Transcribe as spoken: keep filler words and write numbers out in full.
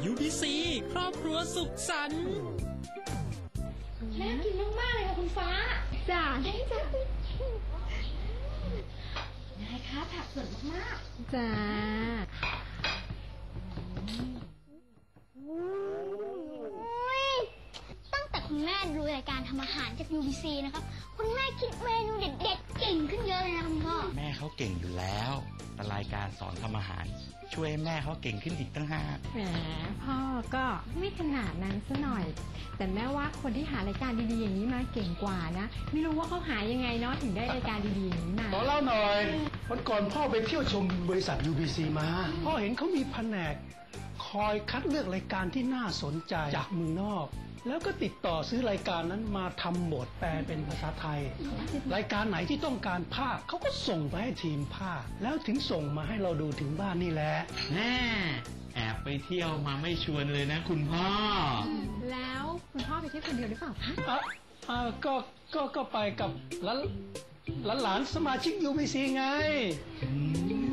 ยู บี ซี ครอบครัวสุขสันต์น่ากินมากๆเลยค่ะคุณฟ้าจ้าได้จ้ะนายคะผักสดมากๆจ้าตั้งแต่คุณแม่ดูรายการทำอาหารจาก ยู บี ซี นะครับคุณแม่คิดเมนูเด็ดๆเก่งขึ้นเยอะเลยนะคุณพ่อแม่เขาเก่งอยู่แล้วแต่รายการสอนทำอาหารช่วยให้แม่เขาเก่งขึ้นอีกตั้งห้าแหมพ่อก็ไม่ขนาดนั้นซะหน่อยแต่แม่ว่าคนที่หารายการดีๆอย่างนี้มาเก่งกว่านะไม่รู้ว่าเขาหายังไงเนาะถึงได้รายการดีๆอย่างนี้มาขอเล่าหน่อยวันก่อนพ่อไปเที่ยวชมบริษัท ยู บี ซี มาพ่อเห็นเขามีแผนกคอยคัดเลือกรายการที่น่าสนใจจากเมืองนอกแล้วก็ติดต่อซื้อรายการนั้นมาทำบทแปลเป็นภาษาไทยรายการไหนที่ต้องการภาคเขาก็ส่งไปให้ทีมภาคแล้วถึงส่งมาให้เราดูถึงบ้านนี่แหละแน่แอบไปเที่ยวมาไม่ชวนเลยนะคุณพ่อแล้วคุณพ่อไปเที่ยวคนเดียวหรือเปล่าคะอ่ะอ่าก็ก็ก็ไปกับหลานหลานสมาชิก ยู บี ซี ไง